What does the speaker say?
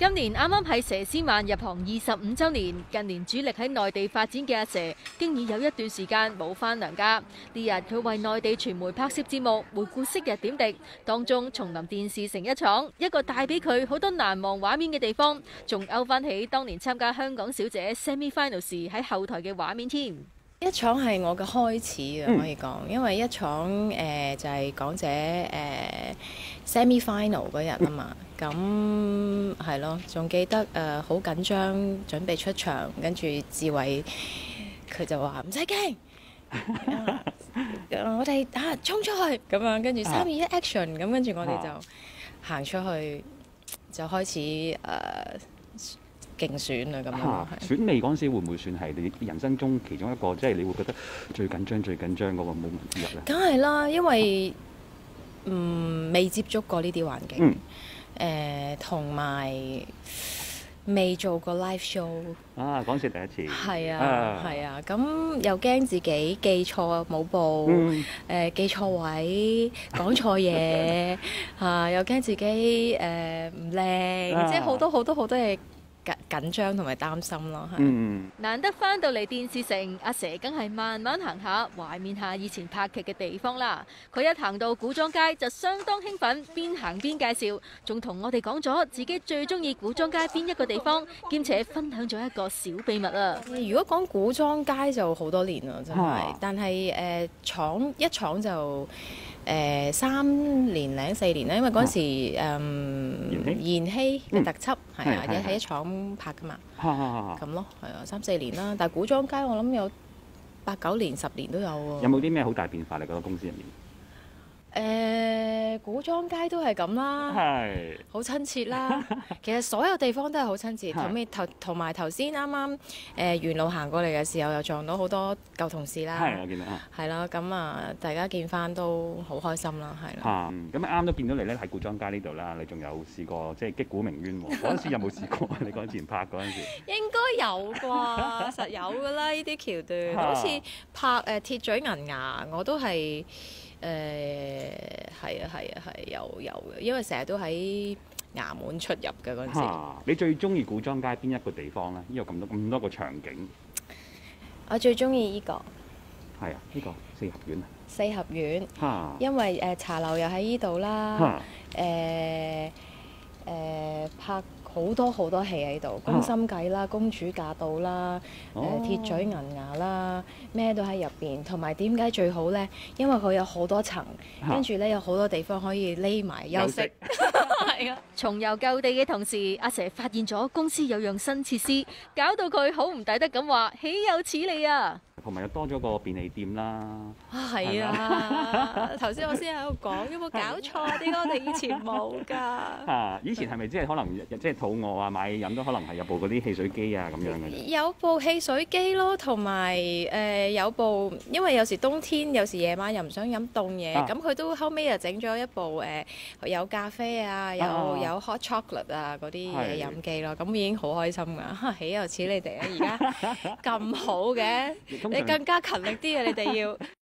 今年啱啱係佘詩曼入行25週年，近年主力喺內地發展嘅阿佘，經已有一段時間冇返娘家。呢日佢為內地傳媒拍攝節目，回顧昔日點滴，當中重臨電視城一廠，一個帶俾佢好多難忘畫面嘅地方，仲勾翻起當年參加香港小姐 Semi Final 時喺後台嘅畫面添。 一廠係我嘅開始啊，可以講，因為一廠就係港姐Semi Final 嗰日啊嘛，咁係咯，仲記得好緊張，準備出場，跟住志偉佢就話唔使驚，我哋衝出去咁樣，跟住3、2、1 action， 咁跟住我哋就行出去，就開始競選啦咁樣。 選美嗰陣時會唔會算係你人生中其中一個，即係你會覺得最緊張嗰個 moment 之一咧？ 梗係啦，因為未接觸過呢啲環境，同埋未做過 live show。 嗰陣時第一次。 係啊，咁又驚自己記錯舞步，記錯位，講錯嘢，又驚自己唔靚，即係好多嘢。緊張同埋擔心咯， 難得翻到嚟電視城，阿佘梗係慢慢行下，懷念下以前拍劇嘅地方啦。佢一行到古裝街就相當興奮，邊行邊介紹，仲同我哋講咗自己最中意古裝街邊一個地方，兼且分享咗一個小秘密啊！ 如果講古裝街就好多年啦，真係，但係一廠就3年零4年啦，因為嗰時延禧嘅特輯係啊，喺一廠拍噶嘛，咁咯，係啊，3、4年啦。但係古裝街我諗有8、9年、10年都有喎。 有冇啲咩好大變化？你覺得公司入面？ 古裝街都係咁啦，好親切啦。其實所有地方都係好親切，同埋頭先啱啱沿路行過嚟嘅時候，又撞到好多舊同事啦。 我見到係啦，咁大家見翻都好開心啦，係啦。 咁啱都見到你咧喺古裝街呢度啦，你仲有試過即係擊鼓鳴冤喎？嗰陣時有冇試過？你嗰陣時拍嗰陣時？ 應該有啩，實有㗎啦，呢啲橋段，好似拍鐵嘴銀牙，我都係。係有嘅，因為成日都喺衙門出入嘅嗰陣時。 你最中意古裝街邊一個地方咧？呢個咁多個場景。 我最中意呢個。 係啊，呢個四合院啊。 四合院。因為茶樓又喺呢度啦。拍好多戲喺度，宮心計啦、公主駕到啦、鐵嘴銀牙啦，咩都喺入邊。同埋點解最好呢？因為佢有好多層，跟住呢有好多地方可以匿埋休息。係啊， 重遊舊地嘅同時，阿佘發現咗公司有樣新設施，搞到佢好唔抵得咁話：豈有此理啊！ 同埋又多咗個便利店啦。 係啊，頭先我先喺度講，有冇搞錯？點解我哋以前冇㗎？ 以前係咪即係可能即係肚餓啊，買飲都可能係有部嗰啲汽水機啊咁樣嘅？ 有部汽水機咯，同埋有部，因為有時冬天，有時夜晚又唔想飲凍嘢，咁佢都後尾又整咗一部有咖啡啊，有 hot chocolate 啊嗰啲嘢飲機咯，咁已經好開心㗎。豈有此理哋啊！而家咁好嘅。你更加勤力啲啊！你哋要。